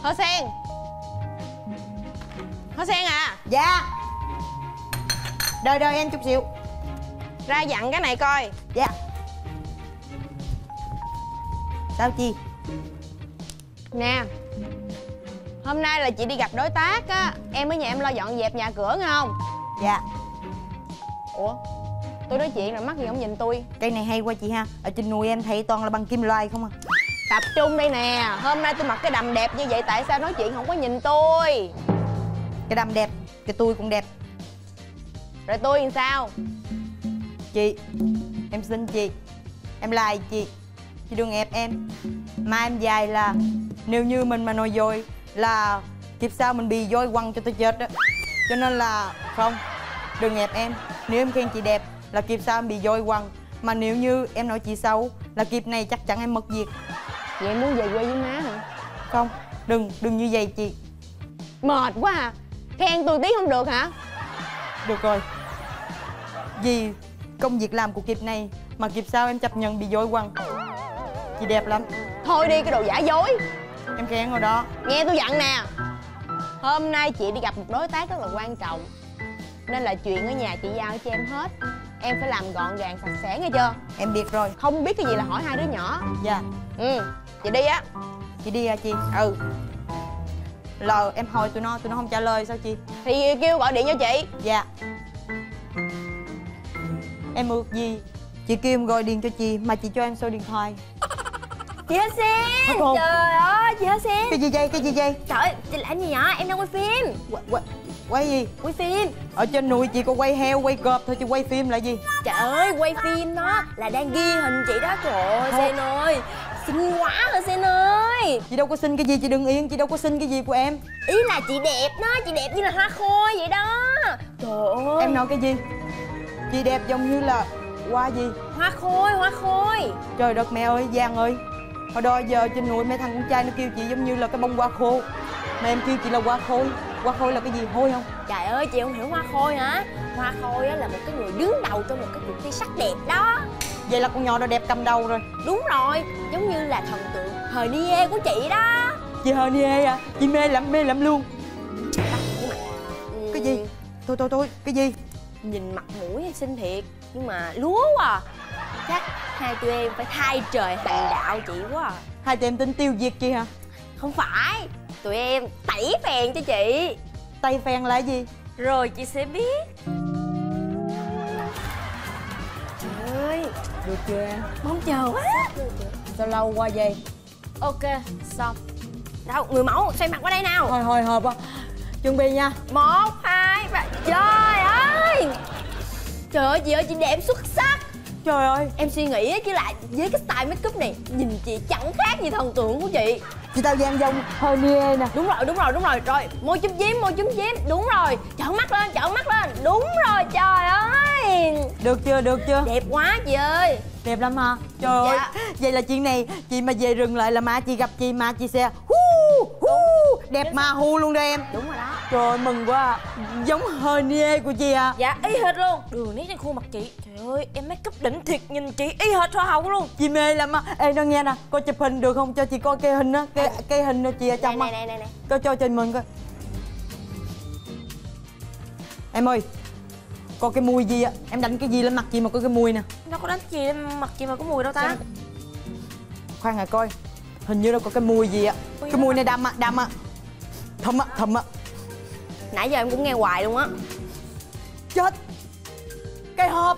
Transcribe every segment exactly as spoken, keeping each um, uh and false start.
Hoa Sen. Hoa Sen à. Dạ. Đợi đợi em chút xíu. Ra dặn cái này coi. Dạ. Sao chị? Nè, hôm nay là chị đi gặp đối tác á, em ở nhà em lo dọn dẹp nhà cửa nghe không? Dạ. Ủa, tôi nói chuyện rồi mắc gì không nhìn tôi? Cây này hay quá chị ha. Ở trên núi em thấy toàn là bằng kim loại không à. Tập trung đây nè, hôm nay tôi mặc cái đầm đẹp như vậy tại sao nói chuyện không có nhìn tôi? Cái đầm đẹp, cái tôi cũng đẹp. Rồi tôi làm sao? Chị, em xin chị, em lại chị, chị đừng ép em. Mà em dài là nếu như mình mà nói dối là kiếp sau mình bị dối quăng cho tôi chết đó. Cho nên là không, đừng ép em. Nếu em khen chị đẹp là kiếp sau em bị dối quăng. Mà nếu như em nói chị xấu là kiếp này chắc chắn em mất việc. Vậy em muốn về quê với má hả? Không, đừng, đừng như vậy chị. Mệt quá à. Khen tôi tí không được hả? Được rồi. Vì công việc làm của kiếp này mà kiếp sau em chấp nhận bị dối quăng. Chị đẹp lắm. Thôi đi cái đồ giả dối. Em khen rồi đó. Nghe tôi dặn nè, hôm nay chị đi gặp một đối tác rất là quan trọng, nên là chuyện ở nhà chị giao cho em hết. Em phải làm gọn gàng sạch sẽ nghe chưa? Em biết rồi. Không biết cái gì là hỏi hai đứa nhỏ. Dạ. Ừ, chị đi á. Chị đi à chị? Ừ. Lờ em hỏi tụi nó, tụi nó không trả lời sao chị? Thì kêu gọi điện cho chị. Dạ. Em ước gì chị kêu em gọi điện cho chị mà chị cho em số điện thoại. Chị Hoa Sen. Không. Trời ơi chị Hoa Sen. Cái gì vậy, cái gì vậy? Trời ơi, chị làm gì vậy? Em đang quay phim. Quay, quay, quay gì? Quay phim. Ở trên núi chị có quay heo, quay cọp thôi chứ quay phim là gì? Trời ơi, quay phim đó là đang ghi hình chị đó. Trời ơi Sen ơi, xinh quá rồi Sen ơi. Chị đâu có xin cái gì, chị đừng yên, chị đâu có xin cái gì của em. Ý là chị đẹp đó, chị đẹp như là hoa khôi vậy đó. Trời ơi. Em nói cái gì? Chị đẹp giống như là hoa gì? Hoa khôi, hoa khôi. Trời đất mẹ ơi, Giang ơi. Hồi đó giờ trên núi mấy thằng con trai nó kêu chị giống như là cái bông hoa khô. Mà em kêu chị là hoa khôi. Hoa khôi là cái gì, hôi không? Trời ơi, chị không hiểu hoa khôi hả? Hoa khôi á là một cái người đứng đầu trong một cái cuộc thi sắc đẹp đó. Vậy là con nhỏ đó đẹp cầm đầu rồi. Đúng rồi, giống như là thần tượng Hờ-ni-ê của chị đó. Chị Hờ-ni-ê à? Chị mê lắm, mê lắm luôn. Nhưng mà ừ, Cái gì? Thôi thôi thôi, cái gì? nhìn mặt mũi xinh thiệt nhưng mà lúa quá à. Chắc hai tụi em phải thay trời hành đạo chị quá à. Hai tụi em tính tiêu diệt chị hả? Không phải, tụi em tẩy phèn cho chị. Tay phèn là cái gì? Rồi chị sẽ biết. Trời ơi, Được chưa em? mong chờ quá. Sao lâu qua vậy? Ok, xong. Đâu, người mẫu xoay mặt qua đây nào. Hồi hồi hộp á. Chuẩn bị nha. Một, hai, ba. Trời ơi. Trời ơi chị ơi, chị đẹp xuất sắc. Trời ơi, Em suy nghĩ chứ lại với cái style make up này nhìn chị chẳng khác gì thần tượng của chị. chị tao Giang dông Hờ-ni-ê nè. Đúng rồi, đúng rồi, đúng rồi. Rồi, môi chúm chím, môi chúm chím. Đúng rồi, trợn mắt lên, trợn mắt lên. Đúng rồi, trời ơi. Được chưa, được chưa? Đẹp quá chị ơi. Đẹp lắm hả? Trời Dạ. ơi, vậy là chuyện này chị mà về rừng lại là má chị gặp chị, má chị sẽ hu hu đẹp ma hu luôn đó em. Đúng rồi đó. Trời ơi, mừng quá à. Giống Hờ-ni-ê của chị à. Dạ, y hệt luôn. Đường nét trên khuôn mặt chị. Trời ơi, em make up đỉnh thiệt, nhìn chị y hệt hoa hậu luôn. Chị mê lắm á. Ê nó nghe nè, coi chụp hình được không? Cho chị coi cái hình á, cái cái hình đó chị ở trong Này á. này này này. Coi cho cho mình coi. Em ơi, có cái mùi gì á, em đánh cái gì lên mặt chị mà có cái mùi nè. Đâu có đánh gì lên mặt chị mà có mùi đâu ta. Xem. Khoan rồi coi. Hình như đâu có cái mùi gì á. Mùi Cái đó mùi hả? này đậm á, đậm á. Thơm á, thơm á. Nãy giờ em cũng nghe hoài luôn á. Chết. Cái hộp.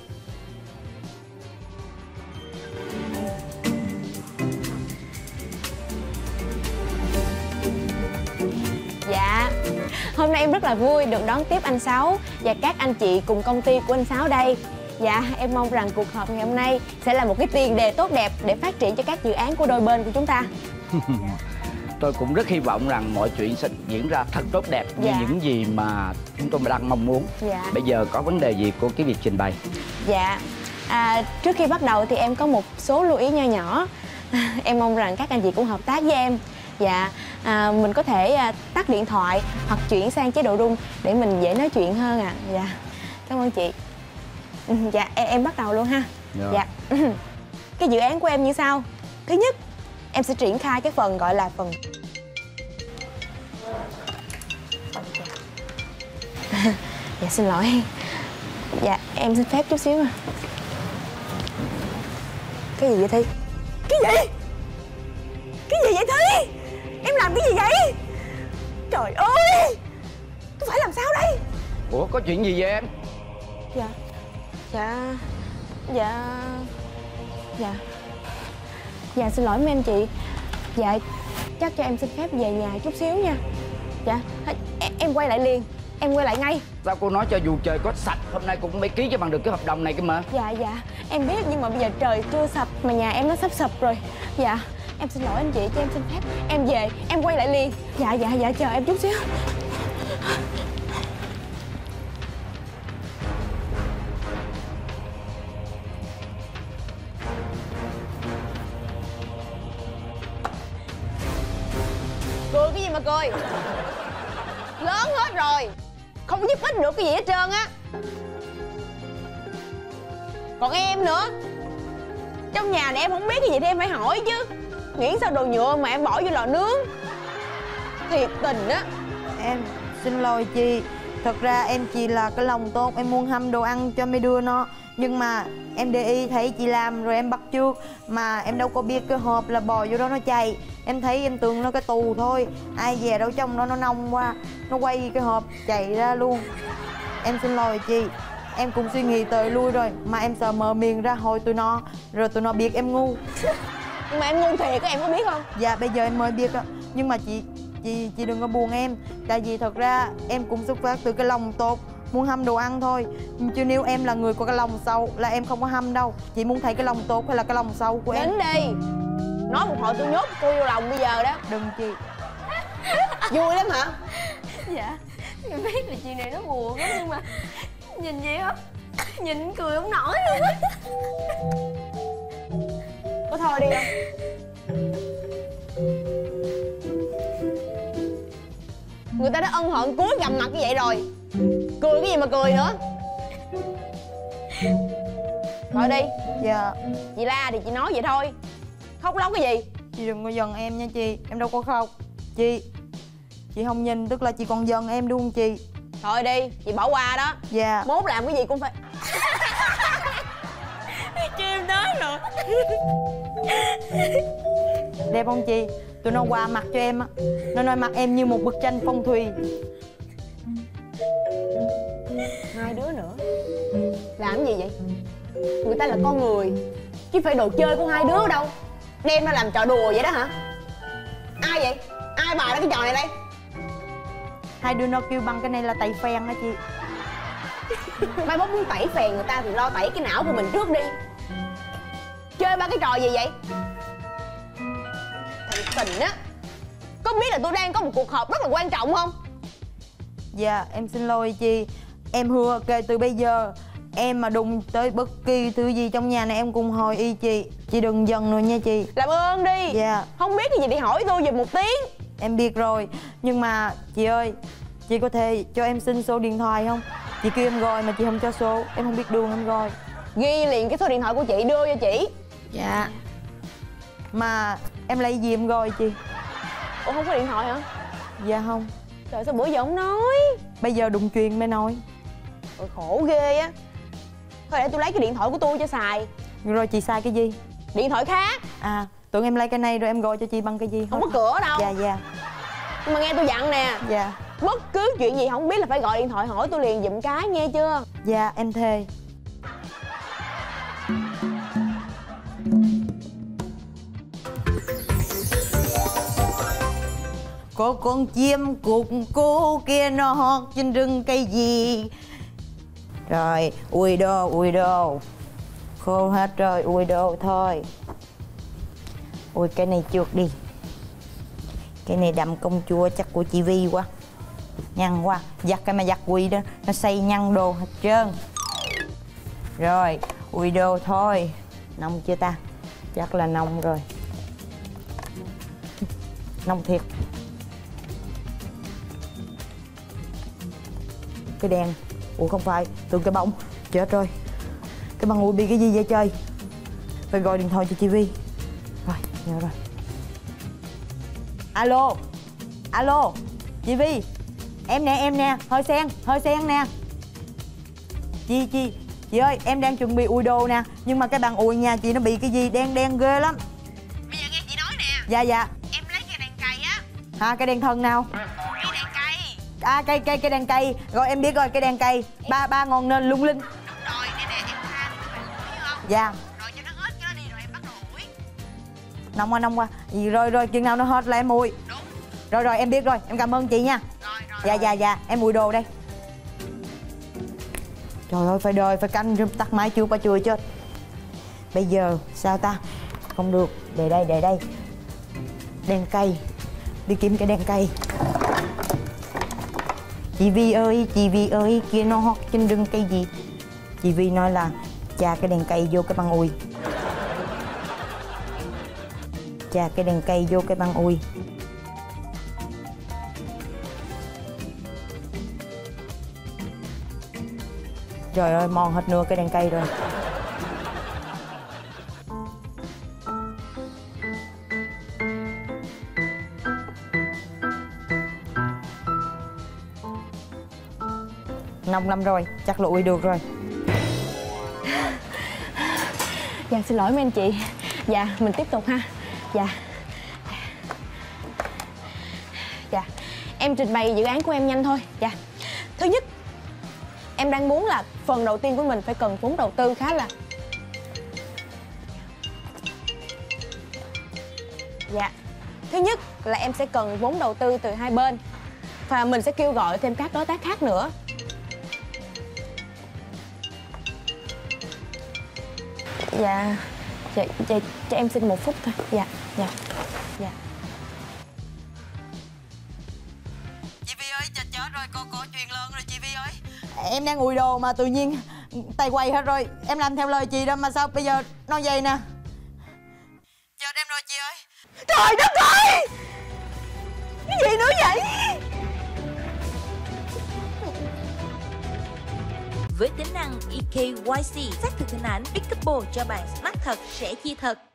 Dạ, hôm nay em rất là vui được đón tiếp anh Sáu và các anh chị cùng công ty của anh Sáu đây. Dạ, em mong rằng cuộc họp ngày hôm nay sẽ là một cái tiền đề tốt đẹp để phát triển cho các dự án của đôi bên của chúng ta. Tôi cũng rất hy vọng rằng mọi chuyện sẽ diễn ra thật tốt đẹp như Dạ. những gì mà chúng tôi đang mong muốn. Dạ. Bây giờ có vấn đề gì của cái việc trình bày? Dạ, à, trước khi bắt đầu thì em có một số lưu ý nho nhỏ. Em mong rằng các anh chị cũng hợp tác với em. Dạ, à, mình có thể à, tắt điện thoại hoặc chuyển sang chế độ rung để mình dễ nói chuyện hơn ạ. À. Dạ, cảm ơn chị. Ừ, dạ, em, em bắt đầu luôn ha. Dạ. Dạ. Cái dự án của em như sau. Thứ nhất, em sẽ triển khai cái phần gọi là phần Dạ xin lỗi. Dạ em xin phép chút xíu mà. Cái gì vậy Thi? Cái gì? Cái gì vậy Thi? Em làm cái gì vậy? Trời ơi, tôi phải làm sao đây? Ủa có chuyện gì vậy em? Dạ Dạ Dạ Dạ Dạ xin lỗi mấy anh chị. Dạ chắc cho em xin phép về nhà chút xíu nha. Dạ em, em quay lại liền. Em quay lại ngay. Sao cô nói cho dù trời có sạch hôm nay cũng phải ký cho bằng được cái hợp đồng này cơ mà. Dạ dạ em biết, nhưng mà bây giờ trời chưa sập mà nhà em nó sắp sập rồi. Dạ em xin lỗi anh chị, cho em xin phép em về, em quay lại liền. Dạ dạ dạ chờ em chút xíu. Cười cái gì mà cười? Lớn hết rồi, không giúp ích được cái gì hết trơn á. Còn em nữa, trong nhà này em không biết cái gì thì em phải hỏi chứ. Nghĩ sao đồ nhựa mà em bỏ vô lò nướng. Thiệt tình á. Em xin lỗi chị. Thật ra em chỉ là cái lòng tốt, em muốn hâm đồ ăn cho mấy đứa nó. Nhưng mà em để ý thấy chị làm rồi em bắt chước. Mà em đâu có biết cái hộp là bò vô đó nó chạy. Em thấy em tưởng nó cái tù thôi. Ai về đâu trong đó nó nông qua, nó quay cái hộp chạy ra luôn. Em xin lỗi chị. Em cũng suy nghĩ tới lui rồi. Mà em sợ mở miệng ra hồi tụi nó, rồi tụi nó biết em ngu. Nhưng mà em ngu thiệt á, em có biết không? Dạ bây giờ em mới biết á. Nhưng mà chị Chị chị đừng có buồn em. Tại vì thật ra em cũng xuất phát từ cái lòng tốt, muốn hâm đồ ăn thôi. Chứ nếu em là người có cái lòng sâu là em không có hâm đâu. Chị muốn thấy cái lòng tốt hay là cái lòng sâu của em? Đến đi. Nói một hồi tôi nhốt cô vô lòng bây giờ đó. Đừng chị. Vui lắm hả? Dạ em biết là chuyện này nó buồn lắm, nhưng mà nhìn vậy á, nhìn cười không nổi luôn á. Có thôi đi không? Người ta đã ân hận cúi gằm mặt như vậy rồi, cười cái gì mà cười nữa. Thôi đi. Dạ. Chị la thì chị nói vậy thôi. Khóc lóc cái gì? Chị đừng có giận em nha chị. Em đâu có khóc. Chị Chị không nhìn tức là chị còn giận em đúng không chị? Thôi đi, chị bỏ qua đó. Dạ. Mốt làm cái gì cũng phải. Chứ em nói rồi. Đẹp không chị? Tụi nó qua mặt cho em á. Nó nói mặt em như một bức tranh phong thủy. Hai đứa nữa làm gì vậy? Người ta là con người chứ phải đồ chơi của hai đứa đâu. Đem ra làm trò đùa vậy đó hả? Ai vậy? Ai bày ra cái trò này đây? Hai đứa nó kêu bằng cái này là tẩy phèn đó chị. Mai mốt muốn tẩy phèn người ta thì lo tẩy cái não của mình trước đi. Chơi ba cái trò gì vậy? Thằng tình á, có biết là tôi đang có một cuộc họp rất là quan trọng không? Dạ em xin lỗi chị. Em hứa kể từ bây giờ em mà đụng tới bất kỳ thứ gì trong nhà này em cùng hỏi y chị. Chị đừng giận nữa nha chị. Làm ơn đi. Dạ. Không biết cái gì thì hỏi tôi giùm một tiếng. Em biết rồi. Nhưng mà chị ơi, chị có thể cho em xin số điện thoại không? Chị kêu em gọi mà chị không cho số. Em không biết đường em gọi. Ghi liền cái số điện thoại của chị đưa cho chị. Dạ. Mà em lấy gì em gọi chị? Ủa không có điện thoại hả? Dạ không. Trời sao bữa giờ không nói? Bây giờ đụng chuyện mới nói. Ôi khổ ghê á. Thôi để tôi lấy cái điện thoại của tôi cho xài. Rồi chị xài cái gì? Điện thoại khác. À, tưởng em lấy cái này rồi em gọi cho chị bằng cái gì? Không có cửa đâu. Dạ dạ. Nhưng mà nghe tôi dặn nè. Dạ. Bất cứ chuyện gì không biết là phải gọi điện thoại hỏi tôi liền giùm cái, nghe chưa? Dạ em thề. Có con chim cục cô kia nó hót trên rừng cây gì. Rồi, ui đồ, ui đồ. Khô hết rồi, ui đồ thôi. Ui cái này chuột đi. Cái này đậm công chúa chắc của chị Vi quá. Nhăn quá, giặt cái mà giặt quỳ đó. Nó xây nhăn đồ hết trơn. Rồi, ui đồ thôi. Nông chưa ta? Chắc là nông rồi. Nông thiệt. Cái đèn. Ủa không phải, tưởng cái bông. Chết rồi. Cái băng ui bị cái gì vậy trời? Phải gọi điện thoại cho chị Vi. Rồi, nhớ rồi. Alo. Alo. Chị Vi. Em nè, em nè, hơi sen, hơi sen nè. Chị, chị, chị ơi, em đang chuẩn bị ủi đồ nè. Nhưng mà cái bàn ủi nhà chị nó bị cái gì đen đen ghê lắm. Bây giờ nghe chị nói nè. Dạ, dạ. Em lấy cái đèn cày á. À, cái đèn thân nào? Cái đèn cày. À, cây, cây, cây đèn cây. Rồi em biết rồi, cây đèn cây. Ba, ba ngọn nến lung linh. Đúng rồi, nè nè, em pha cái bàn ủi không? Dạ. Rồi cho nó hết cái đó đi rồi em bắt đầu ủi. Nông qua, nông qua. Rồi, rồi, chừng nào nó hết là em ủi. Đúng. Rồi, rồi, em biết rồi. Em cảm ơn chị nha. Rồi, rồi. Dạ, dạ, dạ. Em ủi đồ đây. Trời ơi, phải đợi, phải canh tắt máy chưa qua chùi chết. Bây giờ sao ta? Không được, để đây, để đây. Đèn cây. Đi kiếm cái đèn cây. Chị Vi ơi, chị Vi ơi, kia nó hót trên rừng cây gì? Chị Vi nói là chà cái đèn cây vô cái băng ui. Chà cái đèn cây vô cái băng ui. Trời ơi, mòn hết nửa cái đèn cây rồi. Nông lắm rồi, chắc là ui được rồi. Dạ xin lỗi mấy anh chị. Dạ mình tiếp tục ha. Dạ. Dạ em trình bày dự án của em nhanh thôi. Dạ. Thứ nhất, em đang muốn là phần đầu tiên của mình phải cần vốn đầu tư khá là. Dạ. Thứ nhất là em sẽ cần vốn đầu tư từ hai bên. Và mình sẽ kêu gọi thêm các đối tác khác nữa. Dạ, dạ, dạ, cho em xin một phút thôi. Dạ, dạ, dạ. Chị Vi ơi, chết chết rồi, có, có chuyện lớn rồi chị Vi ơi. Em đang ủi đồ mà tự nhiên tay quay hết rồi. Em làm theo lời chị đó mà sao bây giờ nó vậy nè. Chết em rồi chị ơi. Trời đất ơi, cái gì nữa vậy? Với tính năng e ca i xê xác thực hình ảnh Pickable cho bạn smart thật, sẽ chia thật.